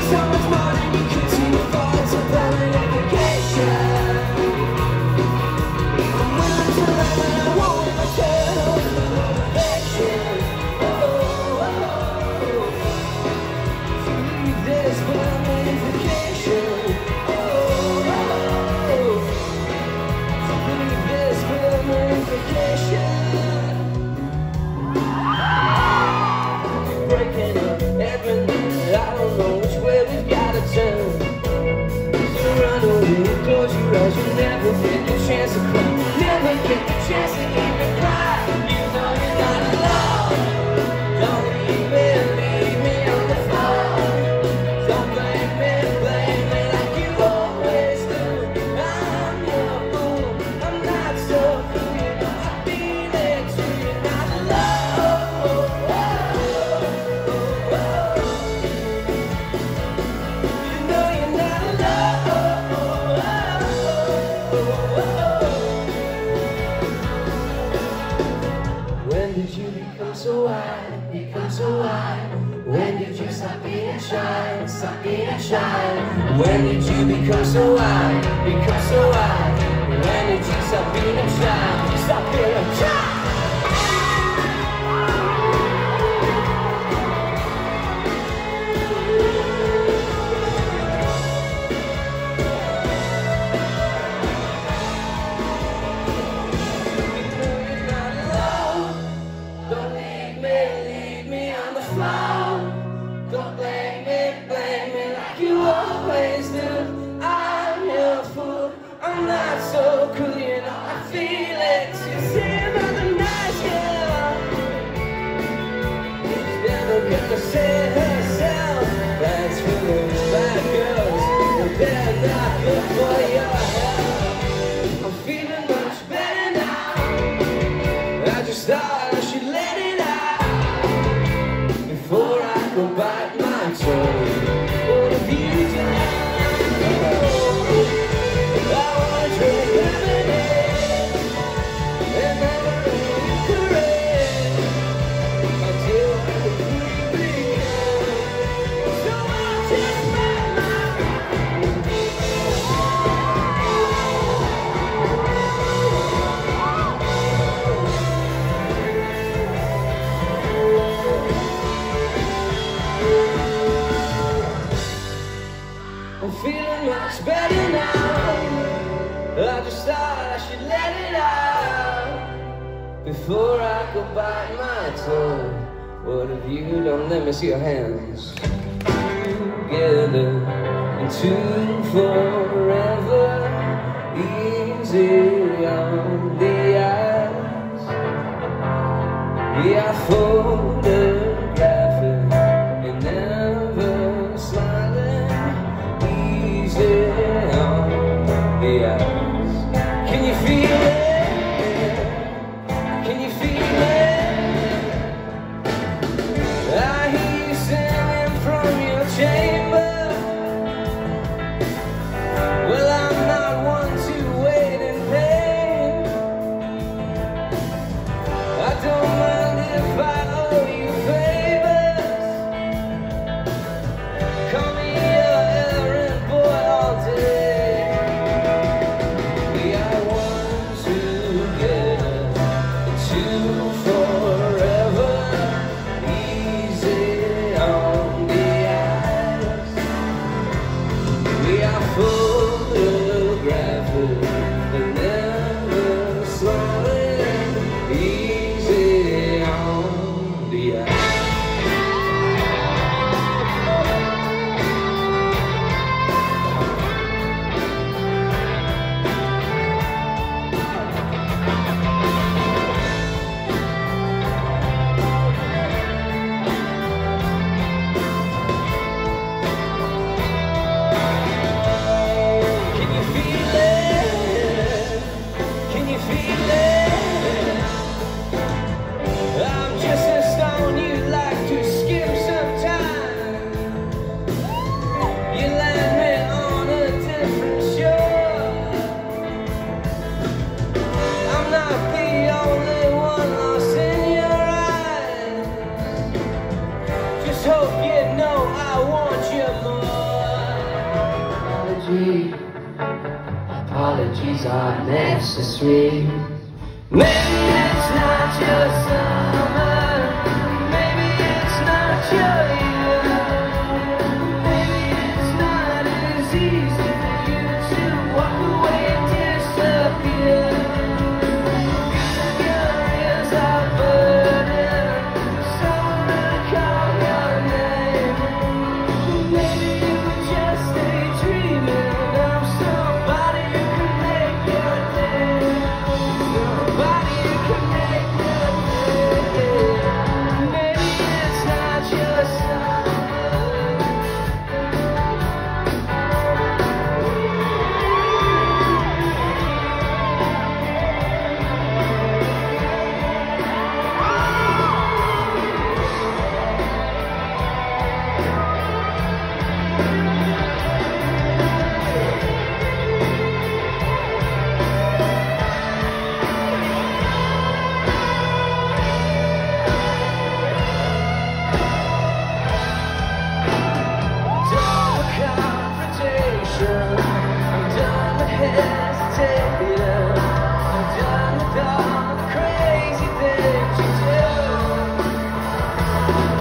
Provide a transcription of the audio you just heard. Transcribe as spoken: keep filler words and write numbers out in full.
so much more than you could see before. It's a permanent vacation. I'm willing to learn and I won't return home for perfection. Oh, oh, oh. To leave this permanent vacation. Oh, oh, oh. To leave this permanent vacation. Breaking up everything, I don't know which way we've gotta turn. You run away, close your eyes, you never get the chance to cry. Never get the chance to even cry. You know you're not alone. Don't leave me, leave me on the floor. Don't blame me, blame me like you always do. I'm your fool, I'm not so cool. You know I feel it too, you're not alone. When did you become so wide, become so wide? When did you stop being shy, stop being shy? When did you become so wide, become so wide? When did you stop being shy, stop being shy? Don't blame me, blame me like you always do. I'm your fool, I'm not so cool, you know I feel it. You say about the nice girl, she's never gonna say herself. That's for those bad girls, but they're not good for your health. I'm feeling much better now. I just thought I should let it out before I go bite my tongue. What have you done? I wanna drink lemonade and never really correct until I completely come. So I'll just bite my I'm feeling much better now. I just thought I should let it out before I go bite my tongue. What have you done? Let me see your hands. Together into forever, easy on the eyes. Yeah, I photograph it and never smiling. On the eyes. Can you feel it? Can you feel it? I hear you singing from your chamber. Well, I'm not one to wait in pain. I don't mind if I owe you apologies are necessary. Maybe it's not just summer.